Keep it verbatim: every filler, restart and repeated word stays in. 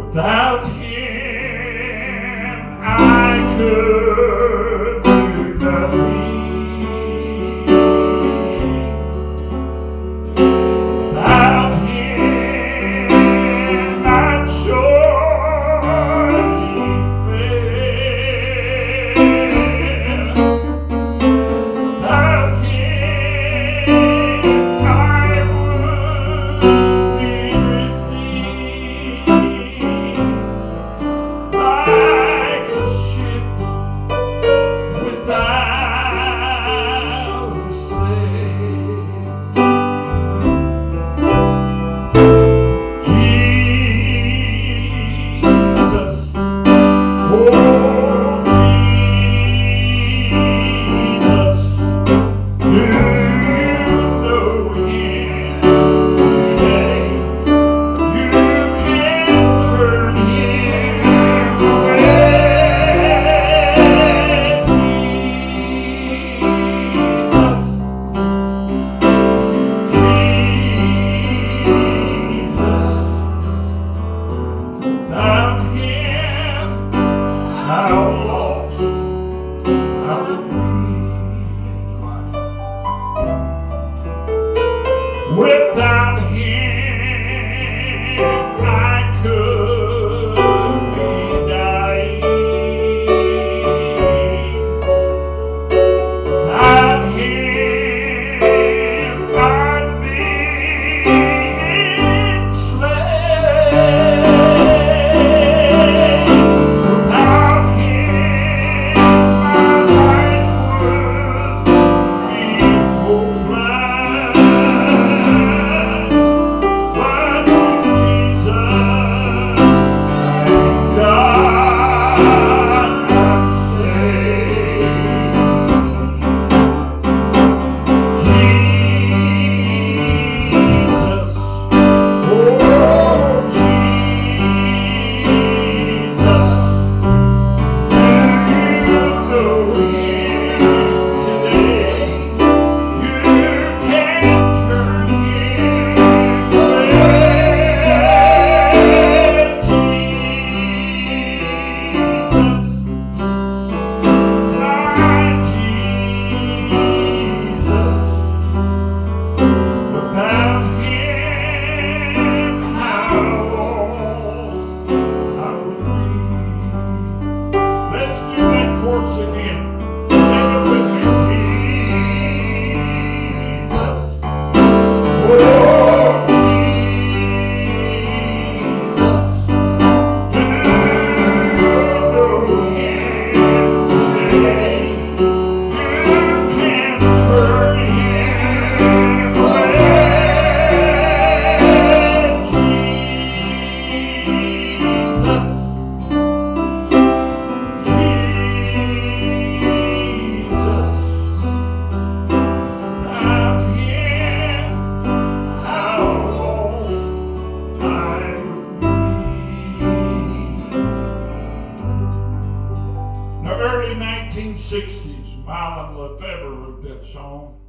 Without him, I could do nothing. Without him, I'd surely fail. Without him, I would be drifting like a ship without a sail. Jesus, oh Jesus, do you know him today? You can't turn him away. Jesus, Jesus, without him, how lost I would be. Without him, I could be dying. Without him, I'd be enslaved. Without him, my life would be hopeless. But with Jesus, God saved. Jesus, oh Jesus, do you know him today? You can't turn him away. Jesus, my Jesus, without him, how lost I would be. Let's do that chorus again. Sing it with me. Jesus, oh Jesus, do you know him today? You can't turn him away. Jesus, Jesus, without him, how lost I would be. In the early nineteen sixties, Marlon Lefebvre wrote that song.